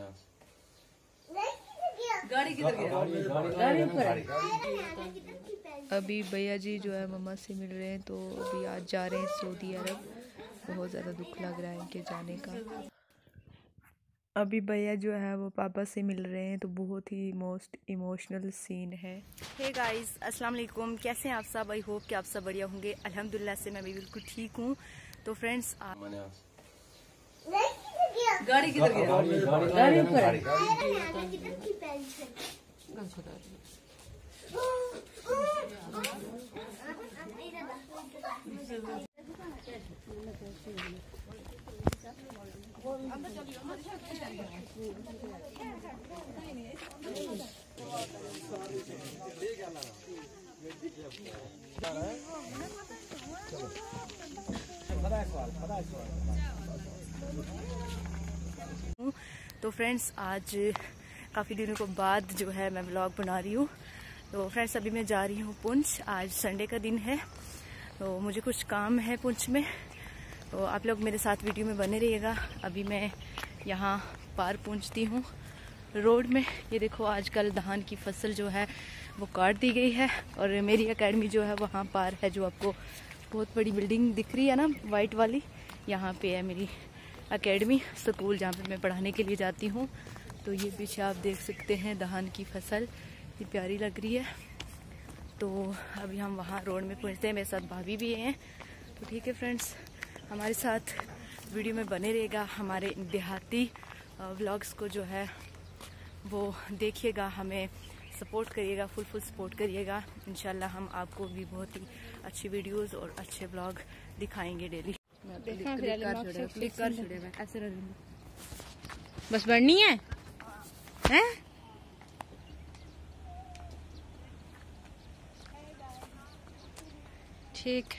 गाड़ी किधर गया? गाड़ी ऊपर। अभी भैया जी जो है मम्मा से मिल रहे हैं, तो अभी आज जा रहे हैं सऊदी अरब। बहुत ज़्यादा दुख लग रहा है इनके जाने का। अभी भैया जो है वो पापा से मिल रहे हैं, तो बहुत ही मोस्ट इमोशनल सीन है। हे गाइस, अस्सलाम वालेकुम। कैसे हैं आप सब? आई होप कि आप सब बढ़िया होंगे। अल्हम्दुलिल्लाह से मैं भी बिल्कुल ठीक हूँ। तो फ्रेंड्स, गाड़ी किधर गया? गाड़ी ऊपर। तो फ्रेंड्स, आज काफ़ी दिनों के बाद जो है मैं व्लॉग बना रही हूँ। तो फ्रेंड्स, अभी मैं जा रही हूँ पुंछ। आज संडे का दिन है, तो मुझे कुछ काम है पुंछ में, तो आप लोग मेरे साथ वीडियो में बने रहिएगा। अभी मैं यहाँ पार पहुँचती हूँ रोड में। ये देखो, आजकल धान की फसल जो है वो काट दी गई है, और मेरी एकेडमी जो है वहाँ पार है। जो आपको बहुत बड़ी बिल्डिंग दिख रही है ना, वाइट वाली, यहाँ पे है मेरी एकेडमी, स्कूल जहाँ पे मैं पढ़ाने के लिए जाती हूँ। तो ये पीछे आप देख सकते हैं धान की फसल, ये प्यारी लग रही है। तो अभी हम वहाँ रोड में पहुँचते हैं। मेरे साथ भाभी भी हैं। तो ठीक है फ्रेंड्स, हमारे साथ वीडियो में बने रहेगा। हमारे देहाती व्लॉग्स को जो है वो देखिएगा, हमें सपोर्ट करिएगा, फुल सपोर्ट करिएगा। इंशाल्लाह हम आपको भी बहुत ही अच्छी वीडियोस और अच्छे व्लॉग दिखाएंगे डेली। ऐसे बस बढ़नी है, हैं? ठीक।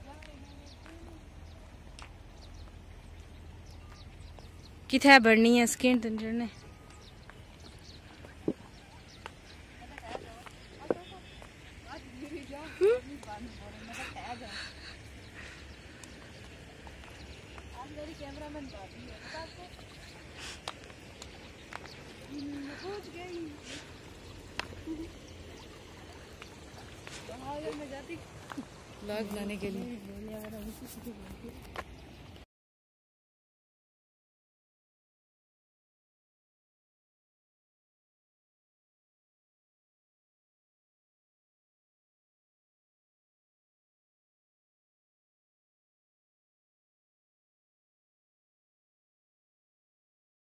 किथे बढ़नी है स्किन ने? व्लॉग बनाने के लिए